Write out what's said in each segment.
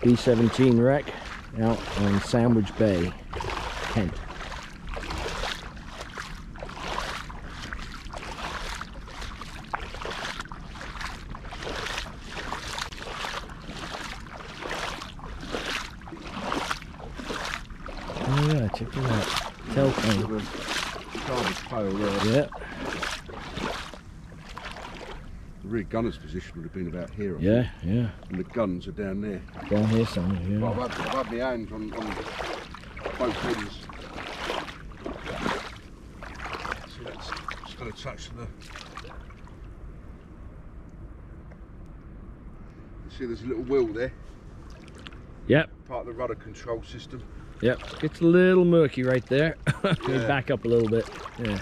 B-17 wreck out on Sandwich Bay, Kent. Oh yeah, check it out. Tailplane. Yeah. The rear gunner's position would have been about here. Yeah, yeah. And the guns are down there. Down here somewhere, yeah. Well, I've had my hand on both ends. So that's still attached to the... You see there's a little wheel there? Yep. Part of the rudder control system. Yep. Gets a little murky right there. Yeah. Back up a little bit. Yeah.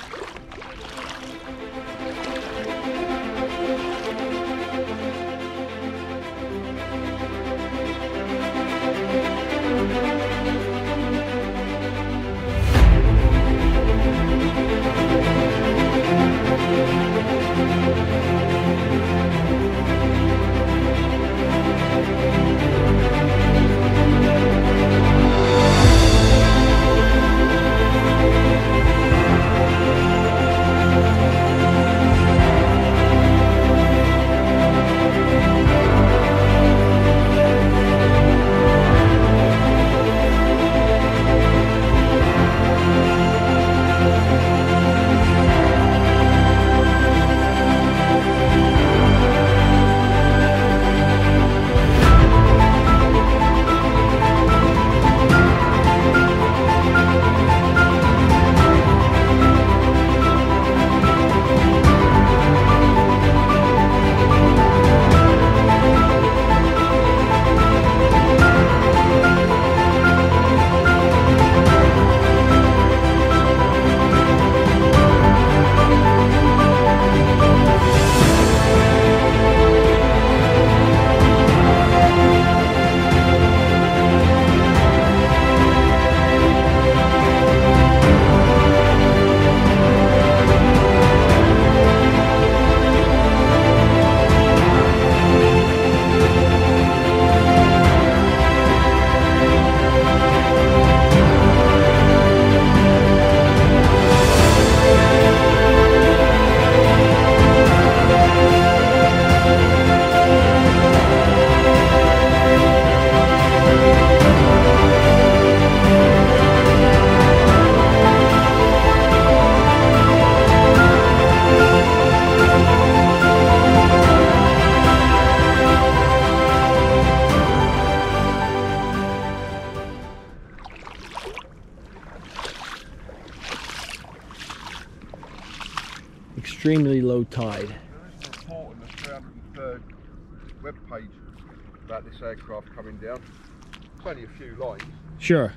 Extremely low tide. There's a report on the 303rd web page about this aircraft coming down. It's only a few lines. Sure.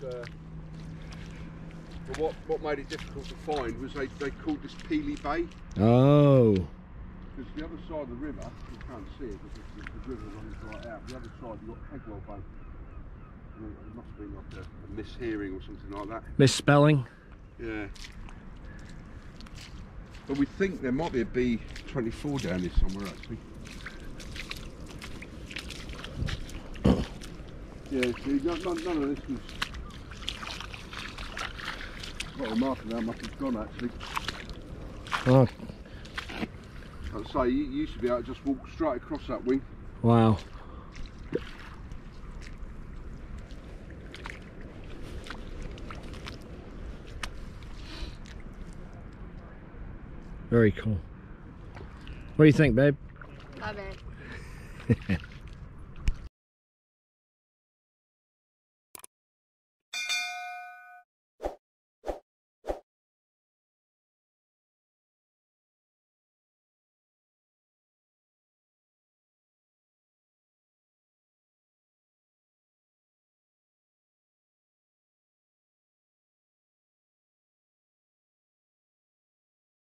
But what made it difficult to find was they called this Peely Bay. Oh. Because the other side of the river, you can't see it because the river runs right out. The other side you've got Pegwell Bay. And it must have been like a mishearing or something like that. Misspelling? Yeah. But we think there might be a B-24 down here somewhere actually. Yeah, see, none of this was... Quite remarkable how much it's gone actually. Oh. I'd say you used to be able to just walk straight across that wing. Wow. Very cool. What do you think, babe? Love it.